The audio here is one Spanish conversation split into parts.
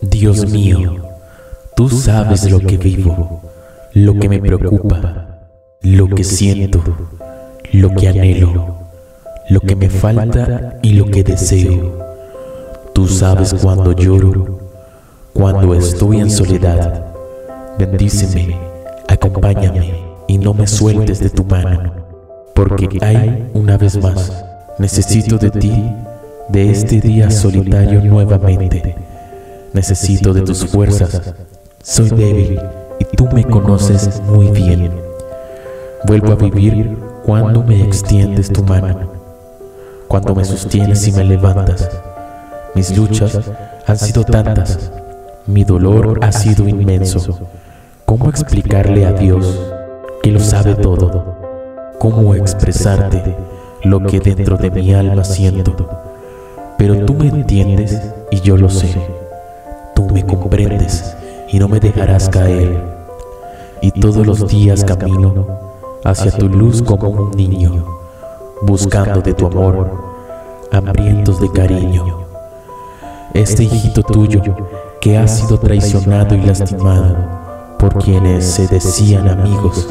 Dios mío, tú sabes lo que vivo, lo que me preocupa, lo que siento, lo que anhelo, lo que me falta y lo que deseo. Tú sabes cuando lloro, cuando estoy en soledad. Bendíceme, acompáñame y no me sueltes de tu mano, porque una vez más, necesito de ti, de este día solitario nuevamente. Necesito de tus fuerzas. Soy débil y tú me conoces muy bien. Vuelvo a vivir cuando me extiendes tu mano, cuando me sostienes y me levantas. Mis luchas han sido tantas, mi dolor ha sido inmenso. ¿Cómo explicarle a Dios que lo sabe todo? ¿Cómo expresarte lo que dentro de mi alma siento? Pero tú me entiendes y yo lo sé. Tú me comprendes y no me dejarás caer. Y todos los días camino hacia tu luz como un niño, buscando de tu amor, hambrientos de cariño. Este hijito tuyo que ha sido traicionado y lastimado por quienes se decían amigos,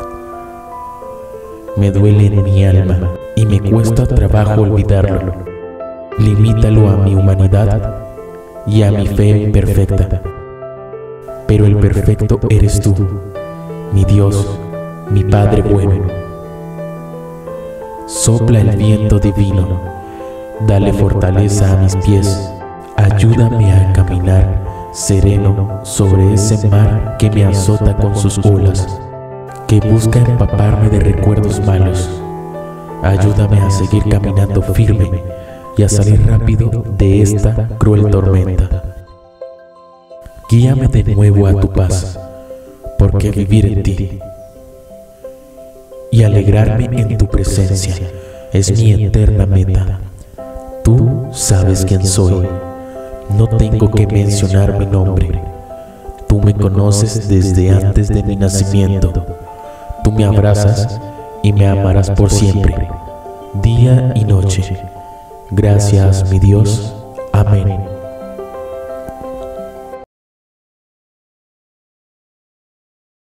me duele en mi alma y me cuesta trabajo olvidarlo. Limítalo a mi humanidad y a mi fe imperfecta. Pero el perfecto eres tú, mi Dios, mi Padre bueno. Sopla el viento divino, dale fortaleza a mis pies, ayúdame a caminar sereno sobre ese mar que me azota con sus olas, que busca empaparme de recuerdos malos. Ayúdame a seguir caminando firme y a salir rápido de esta cruel tormenta. Guíame de nuevo a tu paz, porque vivir en ti y alegrarme en tu presencia es mi eterna meta. Tú sabes quién soy, no tengo que mencionar mi nombre. Tú me conoces desde antes de mi nacimiento. Tú me abrazas y me amarás por siempre, día y noche. Gracias, mi Dios. Amén.